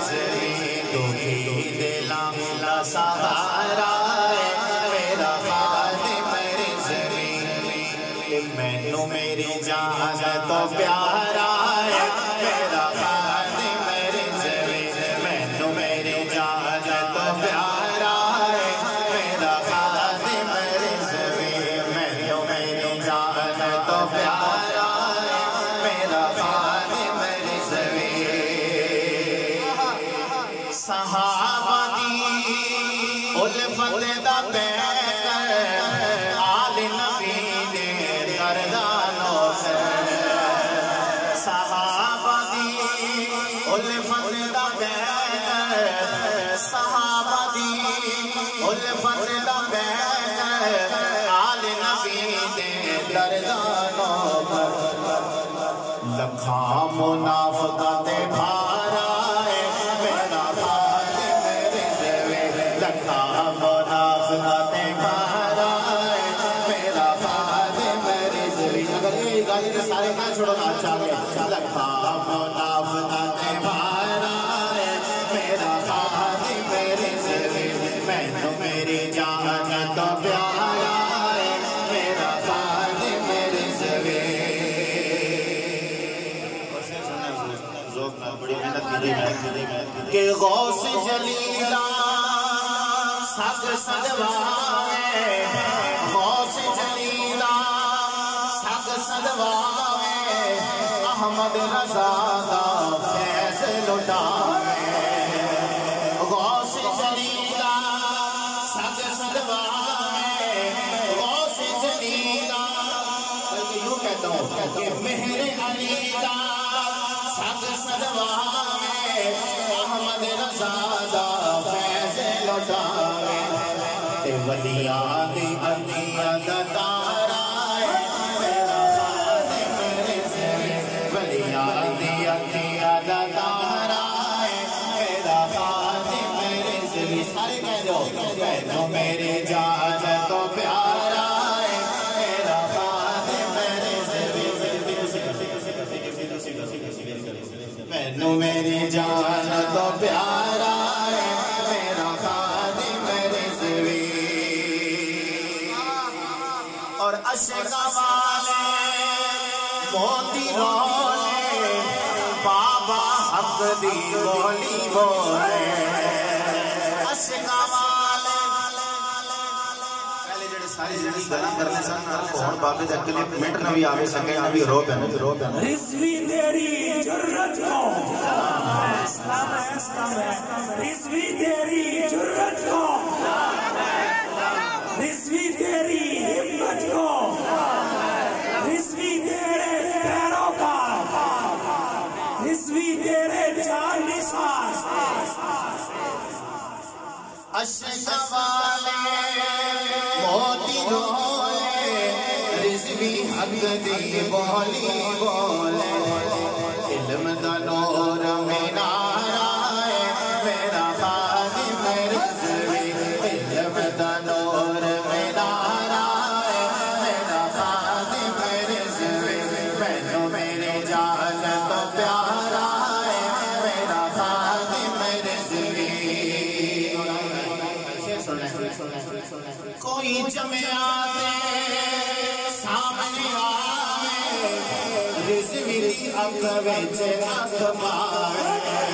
رضوی دکھی دلاں دا سہارا ہے میرا خادم رضوی مینوں میری جان تو پیارا ہے میرا خادم رضوی مینوں میری جان تو پیارا ہے میرا خادم رضوی مینوں میری جان تو پیارا ہے میرا خادم رضوی صحابہ دی الفت دا پیکر آل نبی دے دردانوں سے صحابہ دی الفت دا پیکر صحابہ دی الفت دا پیکر آل نبی دے دردانوں پر لکھاں منافقت بھارا ہے میرا خادم رضوی لکھاں منافقت بھارا ہے میرا خادم رضوی اگر یہ گالی تو سارے نہ چھوڑنا چاہے لکھاں منافقت بھارا ہے میرا خادم رضوی مینوں میری جان تو پیارا ہے میرا خادم رضوی بڑی محنت کہ غوث جلیلہ سگ سدوائے غوث جلیلہ سگ سدوائے احمد رضا دا فیض لٹائے غوث جلیلہ سگ سدوائے غوث جلیلہ یوں کہتا ہوں کہ مہر علی دا سگ سدوائے احمد رضا دا فیض لٹائے تے ولیاں دی عطیہ دا تارا ہے میرا خادم رضوی ولیاں دی عطیہ دا تارا ہے میرا خادم رضوی سارے کہہ دو مینوں میری جان تو پیارا ہے میرا خادم رضوی مینوں میری جان تو پیارا ہے میرا خادم رضوی اور عشق والے موتی رولے بابا حق دی بولی بولے عشق والے پہلے جڑے ساری زندگی گلاں کرنے سن ہن بابے دے اکلے منٹ نہ بھی آوے سکے نہ بھی رو پے رضوی تیری جرت کو رضوی تیری جرت کو رضوی تیری ہمت کو رضوی تیرے پیروں کا رضوی تیرے جان نثار عشق والے موتی رولے رضوی حق دی بولی بولے علم دا نور مینارا ہے میرا خادم رضوی علم دا نور مینارا ہے میرا خادم رضوی مینوں میری جان تو پیارا ہے میرا خادم رضوی کوئی جمعیاتے سامنے آئے رضوی دی اکھ وچ اکھ پائے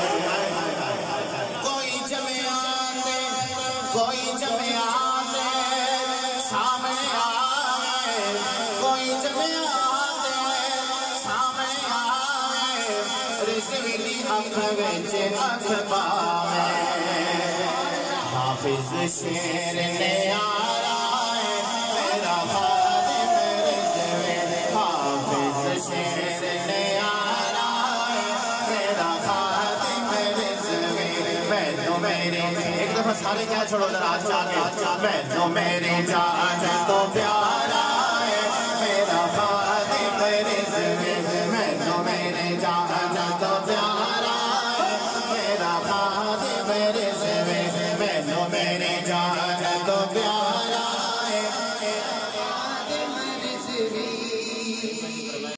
کوئی جمعیاتے سامنے آئے کوئی جمعیاتے سامنے آئے رضوی دی اکھ وچ اکھ پائے حافظ شیر نے آرا ہے میرا خادم رضوی حافظ شیر نے آرا ہے میرا خادم رضوی مینوں میری ایک دفعہ سارے کیا چھوڑو ذرا چاہے مینوں میری جان تو پیار